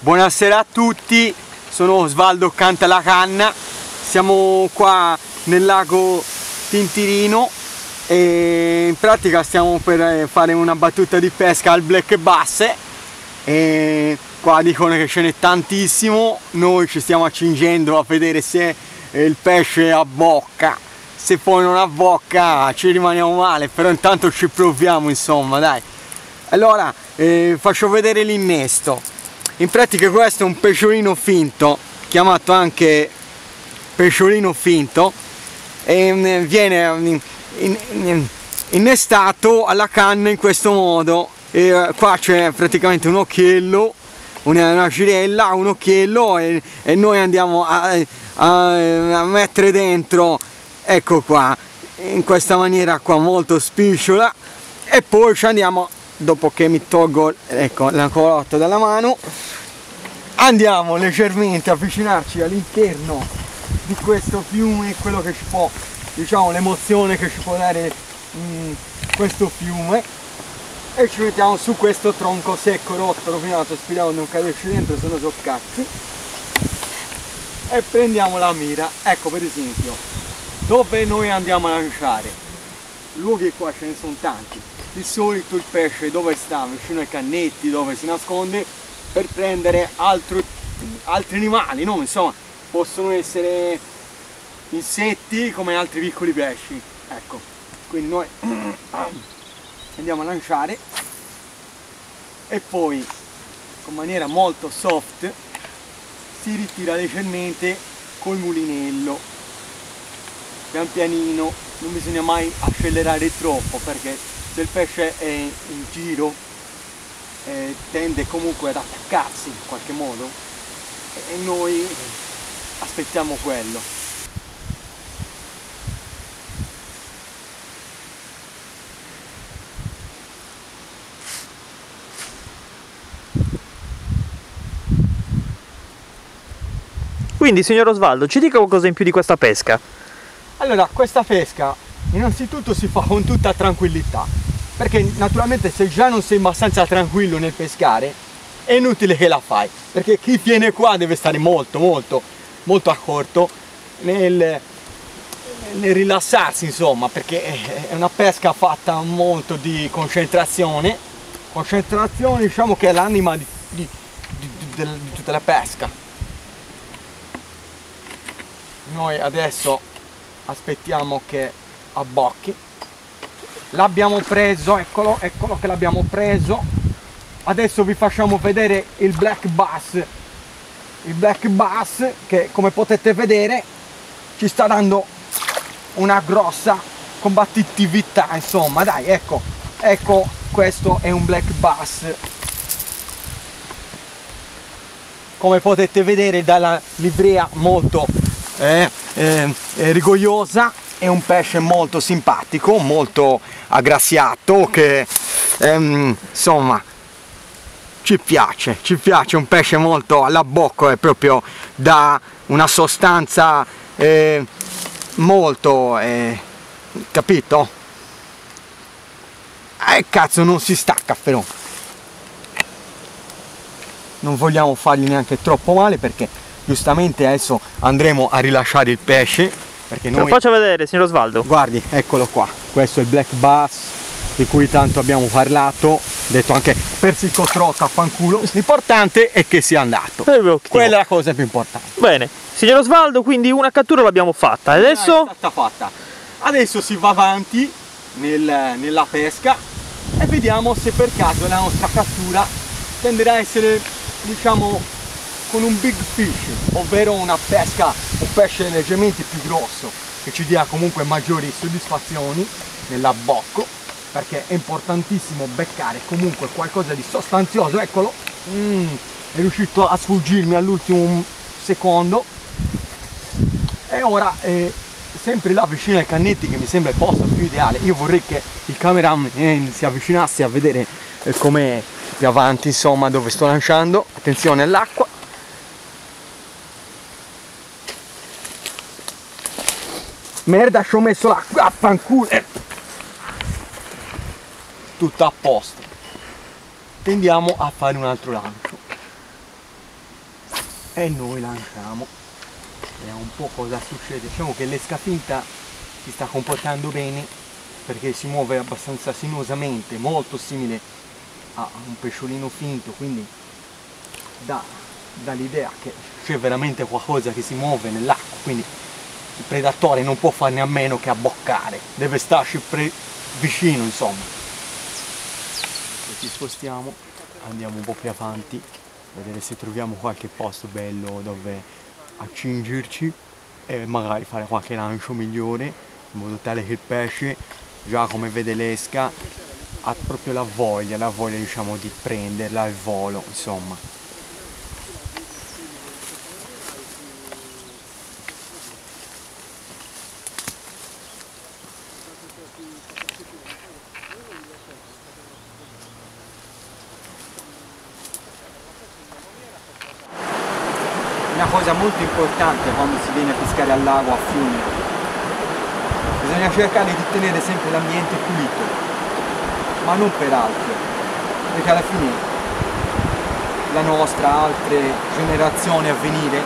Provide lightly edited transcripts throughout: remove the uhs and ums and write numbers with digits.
Buonasera a tutti, sono Osvaldo Canta la Canna, siamo qua nel lago Tintirino e in pratica stiamo per fare una battuta di pesca al black bass e qua dicono che ce n'è tantissimo, noi ci stiamo accingendo a vedere se il pesce abbocca, se poi non abbocca ci rimaniamo male, però intanto ci proviamo, insomma, dai. Allora faccio vedere l'innesto. In pratica questo è un pesciolino finto, chiamato anche pesciolino finto, e viene innestato alla canna in questo modo. E qua c'è praticamente un occhiello, una girella, un occhiello e noi andiamo a mettere dentro, ecco qua, in questa maniera qua molto spicciola, e poi ci andiamo. Dopo che mi tolgo, ecco, l'ancorotto dalla mano, andiamo leggermente a avvicinarci all'interno di questo fiume, quello che ci può, diciamo, l'emozione che ci può dare questo fiume, e ci mettiamo su questo tronco secco, rotto, rovinato, speriamo di non caderci dentro, se no so cazzi, e prendiamo la mira. Ecco, per esempio, dove noi andiamo a lanciare, luoghi qua ce ne sono tanti. Di solito il pesce dove sta? Vicino ai cannetti, dove si nasconde per prendere altri animali, no? Insomma, possono essere insetti come altri piccoli pesci. Ecco, quindi noi andiamo a lanciare e poi con maniera molto soft si ritira leggermente col mulinello, pian pianino, non bisogna mai accelerare troppo, perché se il pesce è in giro tende comunque ad attaccarsi in qualche modo e noi aspettiamo quello. Quindi, signor Osvaldo, ci dica qualcosa in più di questa pesca. Allora, questa pesca innanzitutto si fa con tutta tranquillità, perché naturalmente se già non sei abbastanza tranquillo nel pescare è inutile che la fai, perché chi viene qua deve stare molto accorto nel rilassarsi, insomma, perché è una pesca fatta molto di concentrazione, diciamo, che è l'anima di tutta la pesca. Noi adesso aspettiamo che abbocchi. L'abbiamo preso, eccolo che l'abbiamo preso. Adesso vi facciamo vedere il black bass che, come potete vedere, ci sta dando una grossa combattitività, insomma, dai, ecco, questo è un black bass, come potete vedere dalla livrea molto rigogliosa. È un pesce molto simpatico, molto aggraziato, che insomma ci piace, un pesce molto all'abbocco, è proprio da una sostanza molto, capito? Cazzo, non si stacca però. Non vogliamo fargli neanche troppo male, perché giustamente adesso andremo a rilasciare il pesce. Perché noi... Lo faccio vedere, signor Osvaldo. Guardi, eccolo qua, questo è il black bass di cui tanto abbiamo parlato, detto anche persicotrota a fanculo. L'importante è che sia andato, quella è la cosa più importante. Bene, signor Osvaldo, quindi una cattura l'abbiamo fatta, adesso? È stata fatta. Adesso si va avanti nella pesca e vediamo se per caso la nostra cattura tenderà a essere, diciamo, con un big fish, ovvero un pesce leggermente più grosso, che ci dia comunque maggiori soddisfazioni nell'abbocco, perché è importantissimo beccare comunque qualcosa di sostanzioso. Eccolo, è riuscito a sfuggirmi all'ultimo secondo, e ora sempre là vicino ai cannetti, che mi sembra il posto più ideale. Io vorrei che il cameraman si avvicinasse a vedere com'è più avanti, insomma, dove sto lanciando. Attenzione all'acqua. Merda, ci ho messo l'acqua, affanculo. Tutto a posto. Tendiamo a fare un altro lancio. e noi lanciamo. Vediamo un po' cosa succede. Diciamo che l'esca finta si sta comportando bene perché si muove abbastanza sinuosamente, molto simile a un pesciolino finto, quindi dà l'idea che c'è veramente qualcosa che si muove nell'acqua, quindi il predatore non può farne a meno che abboccare, deve starci vicino, insomma. Se ci spostiamo, andiamo un po' più avanti, vedere se troviamo qualche posto bello dove accingerci e magari fare qualche lancio migliore, in modo tale che il pesce, già come vede l'esca, ha proprio la voglia diciamo di prenderla al volo, insomma. Una cosa molto importante quando si viene a pescare al lago, a fiume, bisogna cercare di tenere sempre l'ambiente pulito, ma non per altro, perché alla fine la nostra, altre generazioni a venire,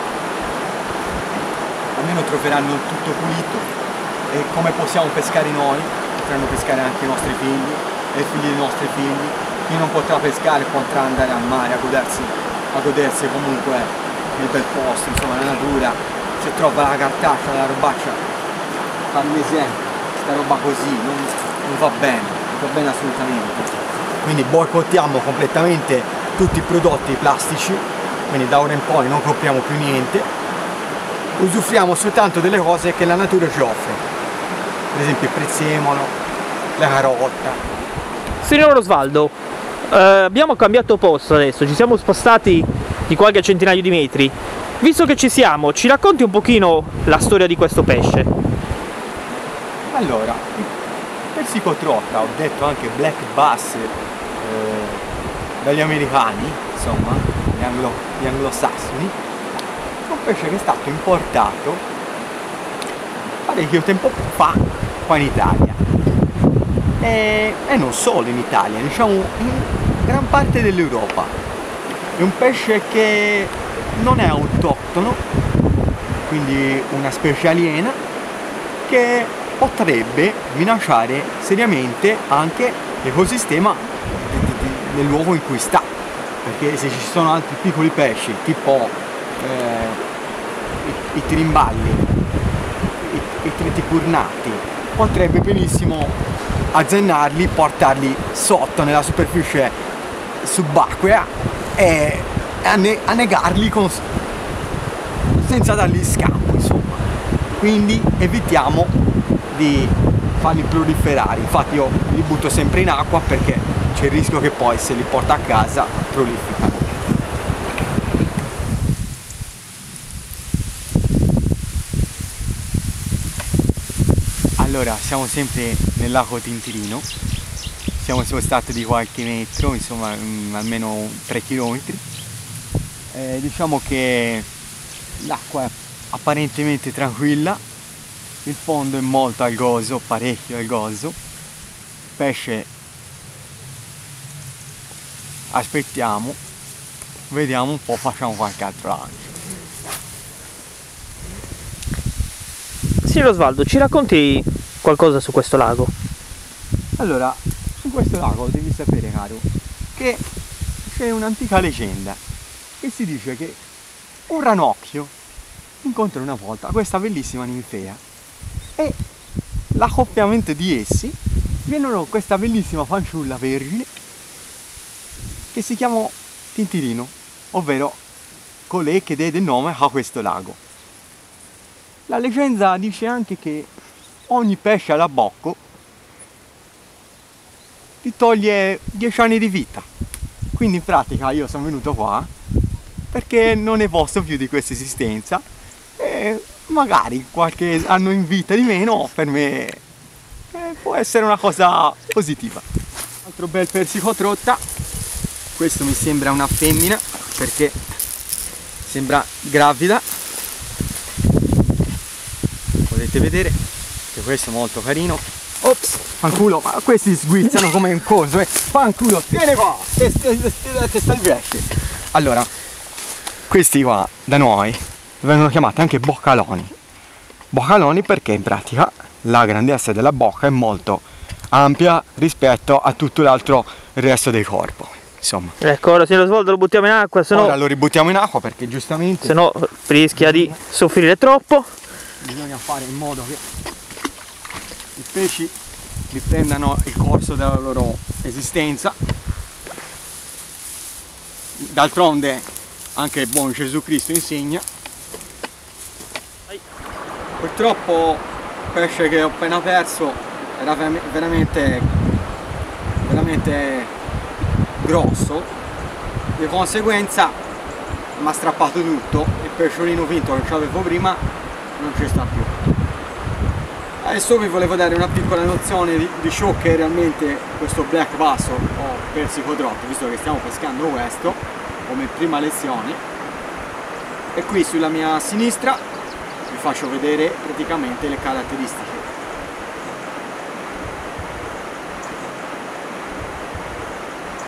almeno troveranno tutto pulito e come possiamo pescare noi, potranno pescare anche i nostri figli e i figli dei nostri figli. Chi non potrà pescare potrà andare al mare a godersi comunque il bel posto, insomma la natura, se trova la cartaccia, la robaccia, fammi esempio, questa roba così non va bene assolutamente. Quindi boicottiamo completamente tutti i prodotti plastici, quindi da ora in poi non compriamo più niente, usufruiamo soltanto delle cose che la natura ci offre, per esempio il prezzemolo, la carota. Signor Osvaldo, abbiamo cambiato posto adesso, ci siamo spostati di qualche centinaio di metri. Visto che ci siamo, ci racconti un pochino la storia di questo pesce? Allora, il persicotrotta, ho detto anche black bass dagli americani, insomma, gli anglosassoni, è un pesce che è stato importato parecchio tempo fa qua in Italia e non solo in Italia, diciamo in gran parte dell'Europa. È un pesce che non è autoctono, quindi una specie aliena che potrebbe minacciare seriamente anche l'ecosistema del luogo in cui sta, perché se ci sono altri piccoli pesci tipo i trimballi, i triticurnati, potrebbe benissimo azzannarli, portarli sotto nella superficie subacquea e annegarli senza dargli scampo, insomma. Quindi evitiamo di farli proliferare, infatti io li butto sempre in acqua perché c'è il rischio che poi se li porta a casa prolificano. Allora, siamo sempre nel lago Tintirino, siamo spostati di qualche metro, insomma almeno 3 km. Diciamo che l'acqua è apparentemente tranquilla, il fondo è molto algoso, parecchio algoso, pesce aspettiamo, vediamo un po', facciamo qualche altro lancio. Signor Osvaldo, ci racconti qualcosa su questo lago? Allora, su questo lago devi sapere, caro, che c'è un'antica leggenda che si dice che un ranocchio incontra una volta questa bellissima ninfea e l'accoppiamento di essi generò questa bellissima fanciulla vergine che si chiamò Tintirino, ovvero colei che diede il nome a questo lago. La leggenda dice anche che ogni pesce alla bocco ti toglie 10 anni di vita, quindi in pratica io sono venuto qua perché non ne posso più di questa esistenza e magari qualche anno in vita di meno per me può essere una cosa positiva. Altro bel persicotrotta, questo mi sembra una femmina perché sembra gravida, potete vedere che questo è molto carino. Ops, fanculo, ma questi sguizzano come un coso, fanculo, vieni qua, te sta il pesce. Allora, Questi qua da noi vengono chiamati anche boccaloni. Boccaloni perché in pratica la grandezza della bocca è molto ampia rispetto a tutto l'altro resto del corpo. Insomma. Ecco, ora se lo Osvaldo lo buttiamo in acqua, se no... Ora lo ributtiamo in acqua perché giustamente... se no rischia di soffrire troppo. Bisogna fare in modo che i pesci riprendano il corso della loro esistenza. D'altronde anche il buon Gesù Cristo insegna. Purtroppo il pesce che ho appena perso era veramente grosso, di conseguenza mi ha strappato tutto. Il pesciolino finto che avevo prima non ci sta più. Adesso vi volevo dare una piccola nozione di ciò che è realmente questo black bass o persicodrotto, visto che stiamo pescando questo come prima lezione. E qui sulla mia sinistra vi faccio vedere praticamente le caratteristiche.